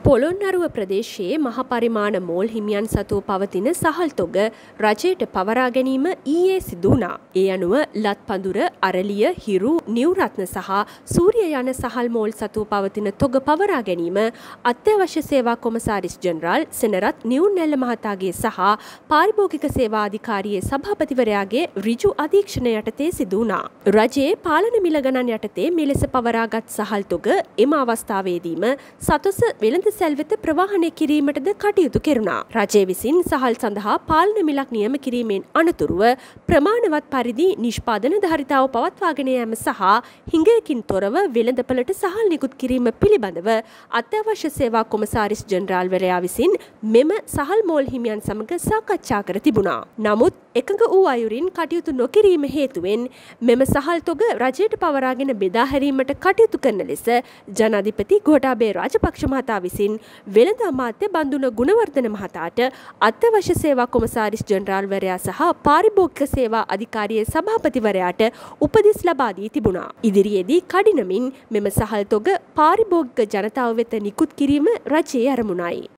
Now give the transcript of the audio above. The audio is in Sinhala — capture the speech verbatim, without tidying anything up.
පොළොන්නරුව ප්‍රදේශයේ මහ පරිමාණ මෝල් හිමියන් සතුව පවතින සහල් තොග රජයට පවරා ගැනීම ඊයේ සිදු වුණා. ඒ අනුව ලත්පඳුර, අරලිය, හිරු, නිව්රත්න සහ සූරිය යන සහල් මෝල් සතුව පවතින තොග පවරා ගැනීම අත්‍යවශ්‍ය සේවා කොමසාරිස් ජෙනරාල් සෙනරත් නිවුන්නැල්ල මහතාගේ සහ පාරිභෝගික සේවා අධිකාරියේ සභාපතිවරයාගේ ඍජු අධීක්ෂණය යටතේ සිදු වුණා. රජයේ පාලන මිල ගණන් යටතේ මෙලෙස පවරාගත් සහල් තොග එම අවස්ථාවේදීම සතොස වෙළඳ සැල් වෙත ප්‍රවාහනය කිරීමටද කටයුතු කෙරුණා. රජය විසින් සහල් සඳහා පාලන මිලක් නියම කිරීමෙන් අනතුරුව ප්‍රමාණවත් පරිදි නිෂ්පාදන ධාරිතාව පවත්වාගෙන යාම සහ හිඟයකින් තොරව වෙළඳපළට සහල් නිකුත් කිරීම පිළිබඳව අත්‍යවශ්‍ය සේවා කොමසාරිස් ජෙනරාල්වරයා විසින් මෙම සහල් මෝල් හිමියන් සමග සාකච්ඡා කර තිබුණා. නමුත් එකඟ වූ අයුරින් කටයුතු නොකිරීම හේතුවෙන් මෙම සහල් තොග රජයට පවරාගෙන බෙදා හැරීමට කටයුතු කරන ලෙස ජනාධිපති ගෝඨාභය රාජපක්ෂ මහතා විසින් වෙළඳ අමාත්‍ය බන්දුන ගුණවර්ධන මහතාට අත්‍යවශ්‍ය සේවා කොමසාරිස් ජෙනරාල්වරයා සහ පාරිභෝගික සේවා අධිකාරියේ සභාපතිවරයාට උපදෙස් ලබා දී තිබුණා. ඉදිරියේදී කඩිනමින් මෙම සහල් තොග පාරිභෝගික ජනතාව වෙත නිකුත් කිරීම රජයේ අරමුණයි.